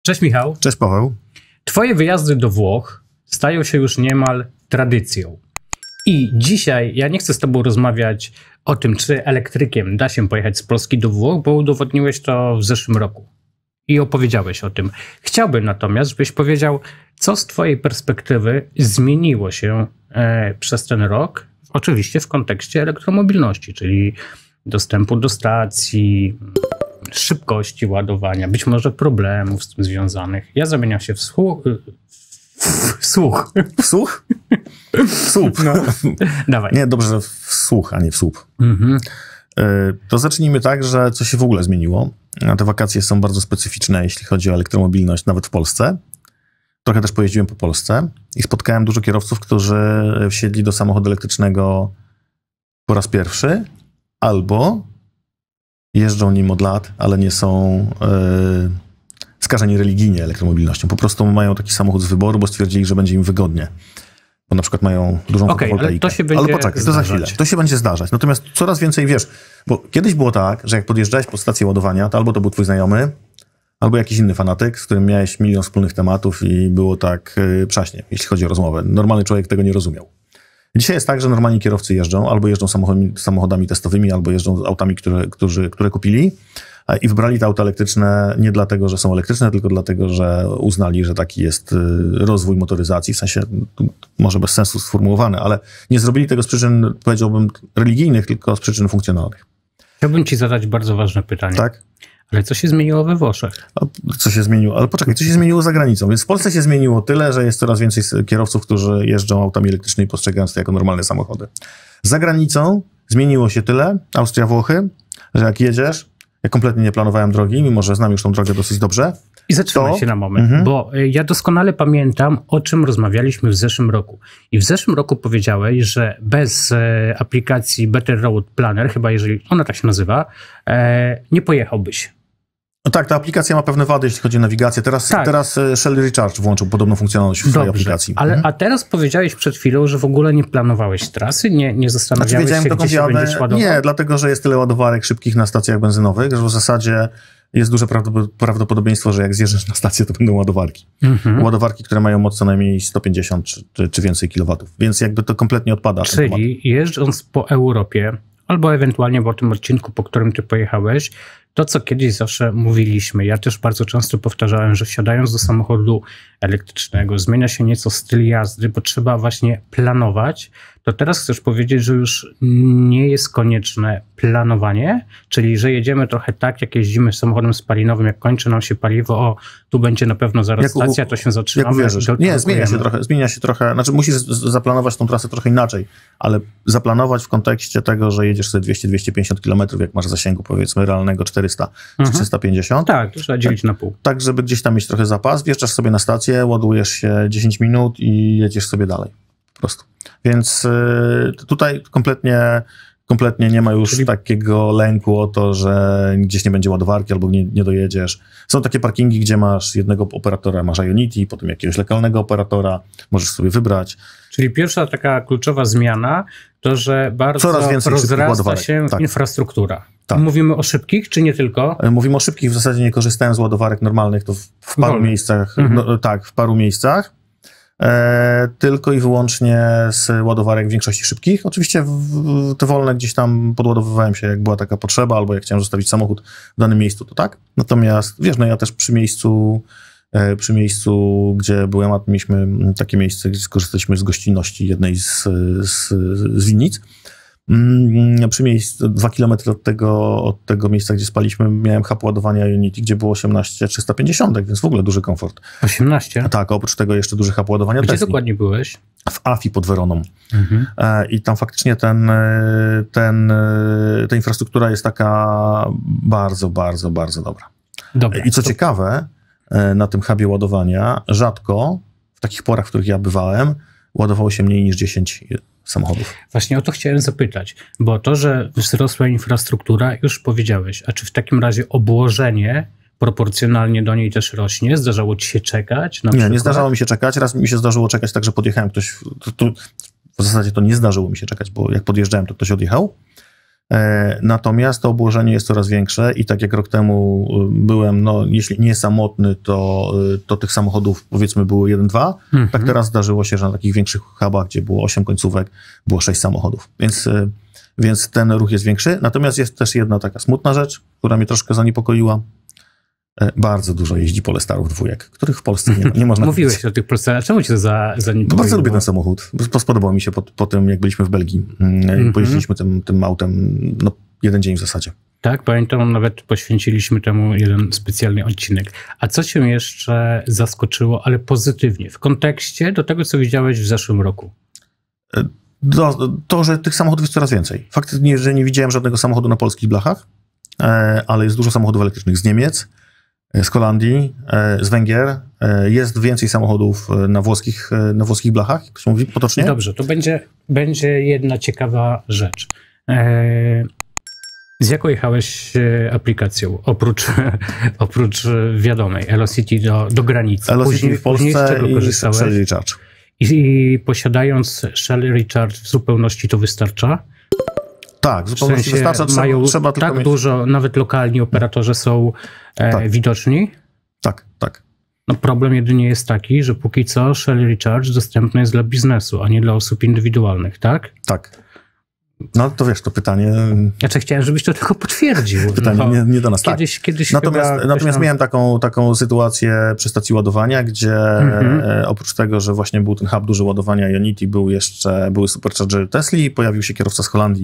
Cześć Michał. Cześć Paweł. Twoje wyjazdy do Włoch stają się już niemal tradycją. I dzisiaj ja nie chcę z tobą rozmawiać o tym, czy elektrykiem da się pojechać z Polski do Włoch, bo udowodniłeś to w zeszłym roku i opowiedziałeś o tym. Chciałbym natomiast, żebyś powiedział, co z twojej perspektywy zmieniło się przez ten rok, oczywiście w kontekście elektromobilności, czyli dostępu do stacji, szybkości ładowania, być może problemów z tym związanych. Ja zamieniam się w słuch. W słuch? W słup. No. Dawaj. Nie, dobrze, że w słuch, a nie w słup. To zacznijmy tak, że coś się w ogóle zmieniło. Te wakacje są bardzo specyficzne, jeśli chodzi o elektromobilność, nawet w Polsce. Trochę też pojeździłem po Polsce i spotkałem dużo kierowców, którzy wsiedli do samochodu elektrycznego po raz pierwszy, albo jeżdżą nim od lat, ale nie są skażeni religijnie elektromobilnością. Po prostu mają taki samochód z wyboru, bo stwierdzili, że będzie im wygodnie. Bo na przykład mają dużą fotowoltaikę. Ale to się będzie Ale poczekaj, to za chwilę. To się będzie zdarzać. Natomiast coraz więcej, wiesz, bo kiedyś było tak, że jak podjeżdżałeś pod stację ładowania, to albo to był twój znajomy, albo jakiś inny fanatyk, z którym miałeś milion wspólnych tematów i było tak przaśnie, jeśli chodzi o rozmowę. Normalny człowiek tego nie rozumiał. Dzisiaj jest tak, że normalni kierowcy jeżdżą, albo jeżdżą samochodami testowymi, albo jeżdżą autami, które kupili i wybrali te auta elektryczne nie dlatego, że są elektryczne, tylko dlatego, że uznali, że taki jest rozwój motoryzacji, w sensie może bez sensu sformułowane, ale nie zrobili tego z przyczyn, powiedziałbym, religijnych, tylko z przyczyn funkcjonalnych. Chciałbym ci zadać bardzo ważne pytanie. Tak? Ale co się zmieniło we Włoszech? Co się zmieniło? Ale poczekaj, co się zmieniło za granicą? Więc w Polsce się zmieniło tyle, że jest coraz więcej kierowców, którzy jeżdżą autami elektrycznymi, postrzegając to jako normalne samochody. Za granicą zmieniło się tyle, Austria, Włochy, że jak jedziesz, ja kompletnie nie planowałem drogi, mimo że znam już tą drogę dosyć dobrze. I zatrzymaj się na moment, bo ja doskonale pamiętam, o czym rozmawialiśmy w zeszłym roku. I w zeszłym roku powiedziałeś, że bez aplikacji Better Road Planner, chyba jeżeli ona tak się nazywa, nie pojechałbyś. No tak, ta aplikacja ma pewne wady, jeśli chodzi o nawigację. Teraz Shell Recharge włączył podobną funkcjonalność w swojej aplikacji. A teraz powiedziałeś przed chwilą, że w ogóle nie planowałeś trasy, nie zastanawiałeś się, gdzie się będziesz ładował? Nie, dlatego, że jest tyle ładowarek szybkich na stacjach benzynowych, że w zasadzie jest duże prawdopodobieństwo, że jak zjeżdżasz na stację, to będą ładowarki. Ładowarki, które mają moc co najmniej 150 czy więcej kilowatów. Więc jakby to kompletnie odpada. Czyli jeżdżąc po Europie, albo ewentualnie po tym odcinku, po którym ty pojechałeś, to, co kiedyś zawsze mówiliśmy, ja też bardzo często powtarzałem, że wsiadając do samochodu elektrycznego zmienia się nieco styl jazdy, bo trzeba właśnie planować, to teraz chcesz powiedzieć, że już nie jest konieczne planowanie, czyli że jedziemy trochę tak, jak jeździmy samochodem spalinowym, jak kończy nam się paliwo, tu będzie na pewno zaraz stacja, to się zatrzymamy. Nie, zmienia się trochę, znaczy musisz zaplanować tą trasę trochę inaczej, ale zaplanować w kontekście tego, że jedziesz sobie 200-250 km, jak masz zasięgu powiedzmy realnego 400 czy 350. Tak, to trzeba dzielić na pół. Tak, żeby gdzieś tam mieć trochę zapas, wjeżdżasz sobie na stację, ładujesz się 10 minut i jedziesz sobie dalej. Po prostu. Więc tutaj kompletnie nie ma już takiego lęku o to, że gdzieś nie będzie ładowarki albo nie dojedziesz. Są takie parkingi, gdzie masz jednego operatora, masz Ionity, potem jakiegoś lokalnego operatora, możesz sobie wybrać. Czyli pierwsza taka kluczowa zmiana to, że bardzo rozrasta się infrastruktura. Tak. Mówimy o szybkich, czy nie tylko? Mówimy o szybkich, w zasadzie nie korzystałem z ładowarek normalnych, to w paru miejscach, w paru miejscach. Tylko i wyłącznie z ładowarek w większości szybkich. Oczywiście te wolne gdzieś tam podładowywałem się, jak była taka potrzeba, albo jak chciałem zostawić samochód w danym miejscu, to tak. Natomiast wiesz, no ja też przy miejscu, gdzie byłem, mieliśmy takie miejsce, gdzie skorzystaliśmy z gościnności jednej z winnic. Przy miejscu 2 km od tego miejsca, gdzie spaliśmy, miałem hub ładowania Ionity, gdzie było 18-350, więc w ogóle duży komfort. 18? Tak, oprócz tego jeszcze duży hub ładowania Gdzie dokładnie byłeś? W AFI pod Weroną. I tam faktycznie ta infrastruktura jest taka bardzo, bardzo, bardzo dobra. I co ciekawe, na tym hubie ładowania rzadko, w takich porach, w których ja bywałem, ładowało się mniej niż 10 samochodów. Właśnie o to chciałem zapytać, bo to, że wzrosła infrastruktura, już powiedziałeś, a czy w takim razie obłożenie proporcjonalnie do niej też rośnie? Zdarzało ci się czekać? Nie zdarzało mi się czekać. Raz mi się zdarzyło czekać tak, że podjechałem, w zasadzie to nie zdarzyło mi się czekać, bo jak podjeżdżałem, to ktoś odjechał. Natomiast to obłożenie jest coraz większe i tak jak rok temu byłem, no jeśli nie samotny, to tych samochodów powiedzmy było 1-2, tak teraz zdarzyło się, że na takich większych hubach, gdzie było 8 końcówek, było 6 samochodów. Więc ten ruch jest większy. Natomiast jest też jedna taka smutna rzecz, która mnie troszkę zaniepokoiła. Bardzo dużo jeździ Polestarów dwójek, których w Polsce nie można Mówiłeś kupić. o tych Polestarach. Czemu cię zaniepokoiło? Bardzo lubię ten samochód. Spodobał mi się po tym, jak byliśmy w Belgii. Pojeździliśmy tym autem no, 1 dzień w zasadzie. Tak, pamiętam, nawet poświęciliśmy temu jeden specjalny odcinek. A co cię jeszcze zaskoczyło, ale pozytywnie, w kontekście do tego, co widziałeś w zeszłym roku? To, że tych samochodów jest coraz więcej. Faktycznie, że nie widziałem żadnego samochodu na polskich blachach, ale jest dużo samochodów elektrycznych z Niemiec, z Holandii, z Węgier. Jest więcej samochodów na włoskich blachach, jak się mówi potocznie. Dobrze, to będzie jedna ciekawa rzecz. Z jaką jechałeś aplikacją, oprócz wiadomej, Elocity do granicy? Elocity w Polsce z czego i korzystałeś? Shell Recharge. I posiadając Shell Recharge w zupełności to wystarcza? Tak, w zupełności W sensie wystarcza. mają Trzeba tylko tak mieć... dużo, nawet lokalni operatorzy są widoczni? Tak. No problem jedynie jest taki, że póki co Shell Recharge dostępny jest dla biznesu, a nie dla osób indywidualnych, tak? Tak. No to wiesz, to pytanie... Znaczy chciałem, żebyś to tylko potwierdził. Pytanie nie do nas, Kiedyś Natomiast miałem taką sytuację przy stacji ładowania, gdzie oprócz tego, że właśnie był ten hub duży ładowania Ionity, były superchargery Tesli i pojawił się kierowca z Holandii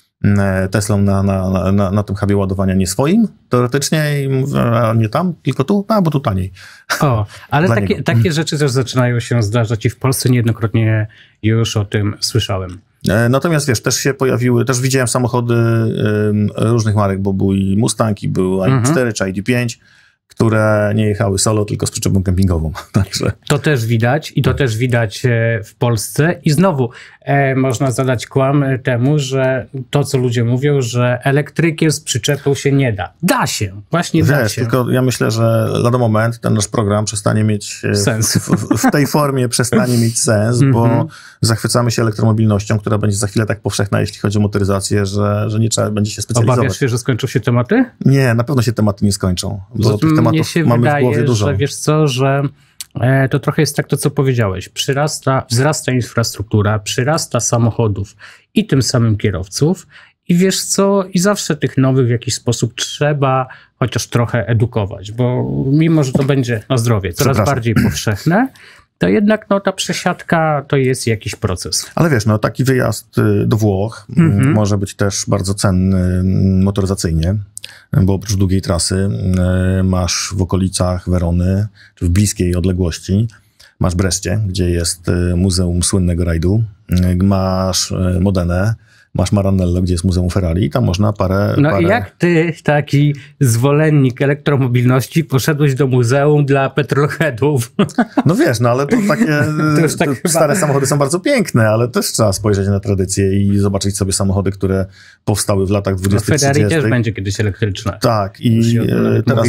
Teslą na tym hubie ładowania nie swoim, teoretycznie, i mówię, a nie tam, tylko tu, bo tu taniej. O, ale takie rzeczy też zaczynają się zdarzać i w Polsce niejednokrotnie już o tym słyszałem. Natomiast wiesz, też się pojawiły, też widziałem samochody różnych marek, bo był i Mustang, i był ID4 czy ID5, które nie jechały solo, tylko z przyczepą kempingową. Także... To też widać i to też widać w Polsce i znowu można zadać kłam temu, że to, co ludzie mówią, że elektrykiem z przyczepą się nie da. Da się, właśnie da się. Tylko ja myślę, że lada moment ten nasz program przestanie mieć sens. W tej formie przestanie mieć sens, bo zachwycamy się elektromobilnością, która będzie za chwilę tak powszechna, jeśli chodzi o motoryzację, że nie trzeba będzie się specjalizować. Obawiasz się, że skończą się tematy? Nie, na pewno się tematy nie skończą, bo tych tematów mamy wydaje, w głowie dużo. Że wiesz co, że to trochę jest tak to, co powiedziałeś. Wzrasta infrastruktura, przyrasta samochodów i tym samym kierowców i wiesz co, i zawsze tych nowych w jakiś sposób trzeba chociaż trochę edukować, bo mimo, że to będzie na zdrowie coraz bardziej powszechne, to jednak ta przesiadka to jest jakiś proces. Ale wiesz, taki wyjazd do Włoch może być też bardzo cenny motoryzacyjnie, bo oprócz długiej trasy masz w okolicach Werony, czy w bliskiej odległości, masz Brescie, gdzie jest Muzeum Słynnego Rajdu, masz Modenę, masz Maranello, gdzie jest Muzeum Ferrari i tam można parę... I jak ty, taki zwolennik elektromobilności, poszedłeś do muzeum dla petrolheadów? No wiesz, ale to takie stare samochody są bardzo piękne, ale też trzeba spojrzeć na tradycję i zobaczyć sobie samochody, które powstały w latach 20-30. Ferrari też będzie kiedyś elektryczne. Tak, i teraz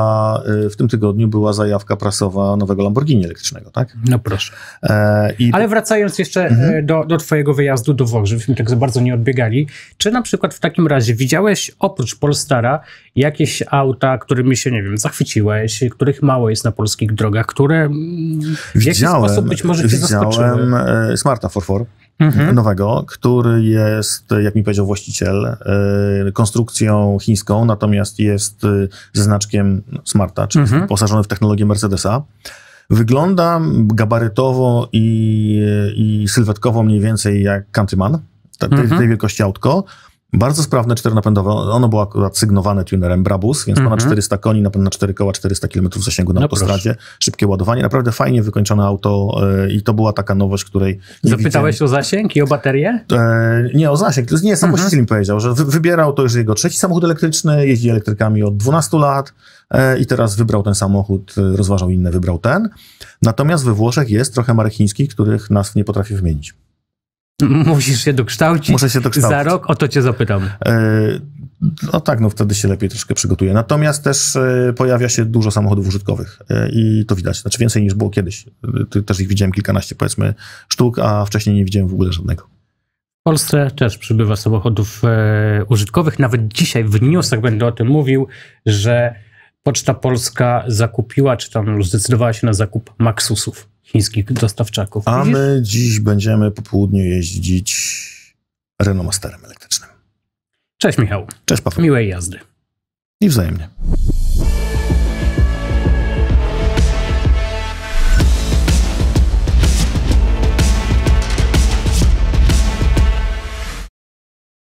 w tym tygodniu była zajawka prasowa nowego Lamborghini elektrycznego, tak? No proszę. Ale wracając jeszcze do twojego wyjazdu do Włoch, żebyśmy tak za bardzo nie odbiegali. Czy na przykład w takim razie widziałeś oprócz Polestara jakieś auta, którymi się, nie wiem, zachwyciłeś, których mało jest na polskich drogach, które w jakiś sposób być może cię zaskoczyły? Widziałem Smarta 4x4 nowego, który jest, jak mi powiedział właściciel, konstrukcją chińską, natomiast jest ze znaczkiem Smarta, czyli wyposażony w technologię Mercedesa. Wygląda gabarytowo i sylwetkowo mniej więcej jak Countryman, tej wielkości autko. Bardzo sprawne, czternapędowe. Ono było akurat sygnowane tunerem Brabus, więc ponad 400 koni, napęd na 4 koła, 400 km zasięgu na autostradzie. Szybkie ładowanie. Naprawdę fajnie wykończone auto i to była taka nowość, której nie Zapytałeś o zasięg i o baterię? Nie, o zasięg. Nie, sam właściciel mi powiedział, że wybierał, to już jego trzeci samochód elektryczny, jeździ elektrykami od 12 lat i teraz wybrał ten samochód, rozważał inne, wybrał ten. Natomiast we Włoszech jest trochę marek chińskich, których nazw nie potrafię wymienić. Musisz się dokształcić. Muszę się dokształcić. Za rok o to cię zapytam. Wtedy się lepiej troszkę przygotuję. Natomiast też pojawia się dużo samochodów użytkowych i to widać. Znaczy więcej niż było kiedyś. Też ich widziałem kilkanaście, powiedzmy, sztuk, a wcześniej nie widziałem w ogóle żadnego. Polsce też przybywa samochodów użytkowych. Nawet dzisiaj w newsach będę o tym mówił, że Poczta Polska zakupiła, czy tam zdecydowała się na zakup Maxusów, chińskich dostawczaków. A my dziś będziemy po południu jeździć Renault Masterem elektrycznym. Cześć Michał. Cześć Paweł. Miłej jazdy. I wzajemnie.